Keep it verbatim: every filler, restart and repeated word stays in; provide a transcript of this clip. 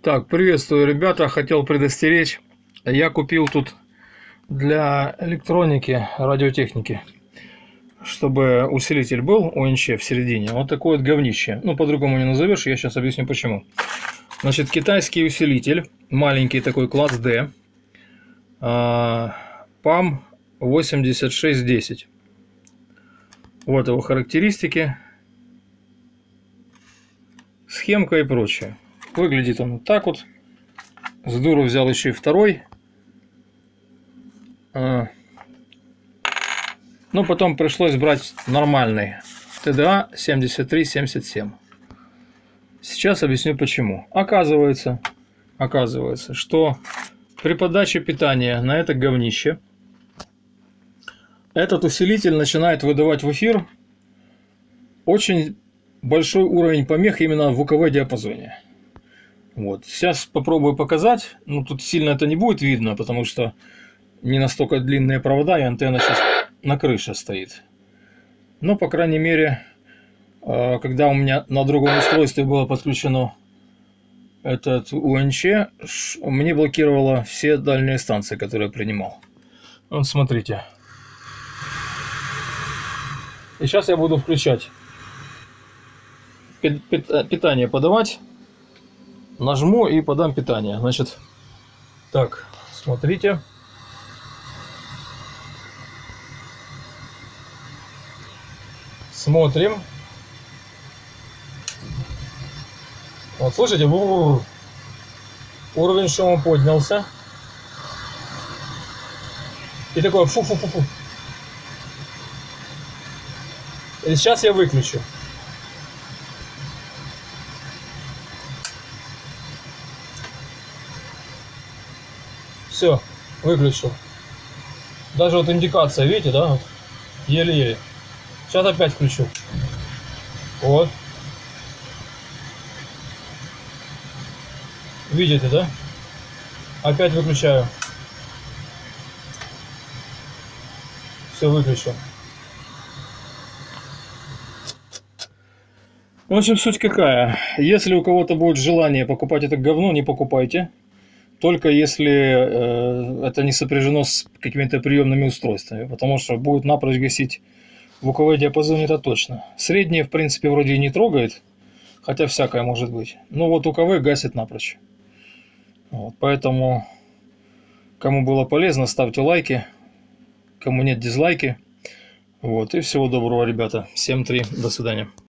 Так, приветствую, ребята. Хотел предостеречь. Я купил тут для электроники, радиотехники, чтобы усилитель был о эн че в середине. Вот такое вот говнище. Ну, по-другому не назовешь, я сейчас объясню почему. Значит, китайский усилитель, маленький такой, класс D, пам восемьдесят шесть десять. Вот его характеристики, схемка и прочее. Выглядит он вот так вот. С дуру взял еще и второй. Но потом пришлось брать нормальный тэ дэ а семьдесят три семьдесят семь. Сейчас объясню почему. Оказывается, оказывается, что при подаче питания на это говнище этот усилитель начинает выдавать в эфир очень большой уровень помех именно в УКВ диапазоне. Вот. Сейчас попробую показать. Ну, тут сильно это не будет видно, потому что не настолько длинные провода, и антенна сейчас на крыше стоит. Но, по крайней мере, когда у меня на другом устройстве было подключено этот о эн че, мне блокировало все дальние станции, которые я принимал. Вот смотрите. И сейчас я буду включать. Питание подавать. Нажму и подам питание. Значит, так, смотрите. Смотрим. Вот, слышите, уровень шума поднялся. И такое фу-фу-фу-фу. И сейчас я выключу. Все, выключил. Даже вот индикация, видите, да? Еле-еле. Сейчас опять включу. Вот. Видите, да? Опять выключаю. Все, выключу. В общем, суть какая. Если у кого-то будет желание покупать это говно, не покупайте. Только если э, это не сопряжено с какими-то приемными устройствами, потому что будет напрочь гасить в УКВ диапазоне, это точно. Среднее, в принципе, вроде и не трогает, хотя всякое может быть. Но вот УКВ гасит напрочь. Вот, поэтому, кому было полезно, ставьте лайки, кому нет, дизлайки. Вот, и всего доброго, ребята. семь три, до свидания.